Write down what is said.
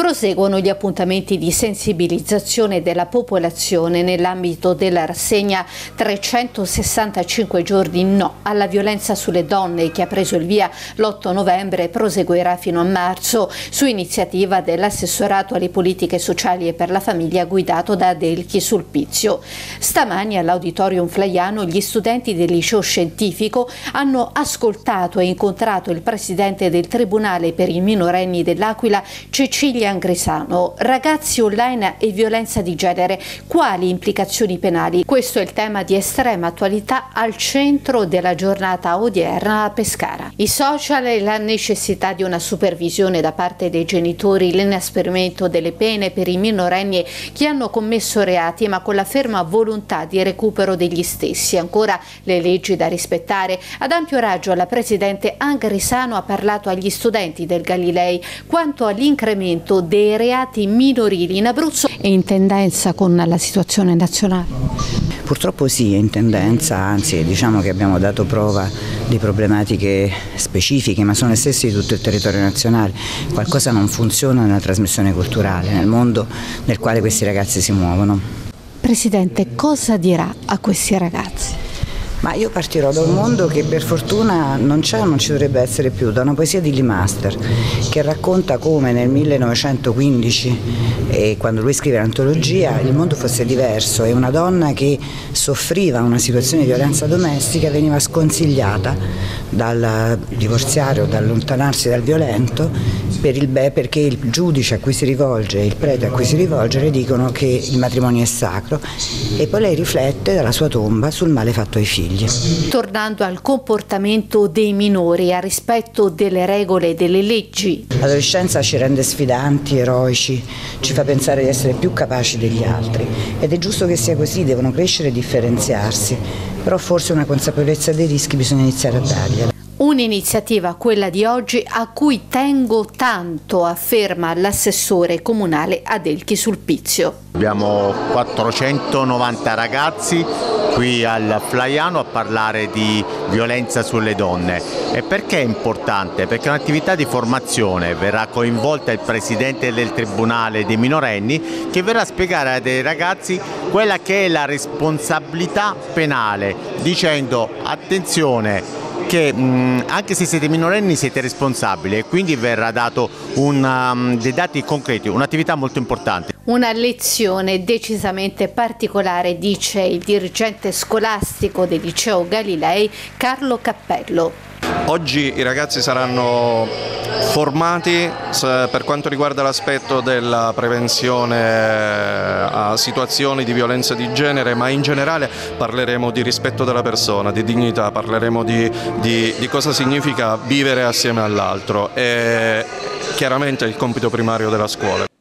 Proseguono gli appuntamenti di sensibilizzazione della popolazione nell'ambito della rassegna 365 giorni no alla violenza sulle donne, che ha preso il via l'8 novembre e proseguirà fino a marzo, su iniziativa dell'assessorato alle politiche sociali e per la famiglia guidato da Adelchi Sulpizio. Stamani all'Auditorium Flaiano gli studenti del liceo scientifico hanno ascoltato e incontrato il presidente del Tribunale per i minorenni dell'Aquila, Cecilia Angrisano. Ragazzi online e violenza di genere, quali implicazioni penali? Questo è il tema di estrema attualità al centro della giornata odierna a Pescara. I social e la necessità di una supervisione da parte dei genitori, l'inasprimento delle pene per i minorenni che hanno commesso reati ma con la ferma volontà di recupero degli stessi. Ancora le leggi da rispettare. Ad ampio raggio la presidente Angrisano ha parlato agli studenti del Galilei quanto all'incremento dei reati minorili in Abruzzo e in tendenza con la situazione nazionale. Purtroppo sì, è in tendenza, anzi diciamo che abbiamo dato prova di problematiche specifiche, ma sono le stesse di tutto il territorio nazionale. Qualcosa non funziona nella trasmissione culturale, nel mondo nel quale questi ragazzi si muovono. Presidente, cosa dirà a questi ragazzi? Ma io partirò da un mondo che per fortuna non c'è o non ci dovrebbe essere più, da una poesia di Lee Master che racconta come nel 1915, quando lui scrive l'antologia, il mondo fosse diverso e una donna che soffriva una situazione di violenza domestica veniva sconsigliata dal divorziare o dal allontanarsi dal violento perché il giudice a cui si rivolge e il prete a cui si rivolge le dicono che il matrimonio è sacro, e poi lei riflette dalla sua tomba sul male fatto ai figli. Tornando al comportamento dei minori, al rispetto delle regole e delle leggi. L'adolescenza ci rende sfidanti, eroici, ci fa pensare di essere più capaci degli altri ed è giusto che sia così, devono crescere e differenziarsi, però forse una consapevolezza dei rischi bisogna iniziare a dargliela. Un'iniziativa, quella di oggi, a cui tengo tanto, afferma l'assessore comunale Adelchi Sulpizio. Abbiamo 490 ragazzi qui al Flaiano a parlare di violenza sulle donne. E perché è importante? Perché è un'attività di formazione, verrà coinvolta il presidente del Tribunale dei minorenni che verrà a spiegare ai ragazzi quella che è la responsabilità penale, dicendo attenzione che anche se siete minorenni siete responsabili, e quindi verrà dato dei dati concreti, un'attività molto importante. Una lezione decisamente particolare, dice il dirigente scolastico del liceo Galilei Carlo Cappello. Oggi i ragazzi saranno formati per quanto riguarda l'aspetto della prevenzione a situazioni di violenza di genere, ma in generale parleremo di rispetto della persona, di dignità, parleremo di cosa significa vivere assieme all'altro, e chiaramente è il compito primario della scuola.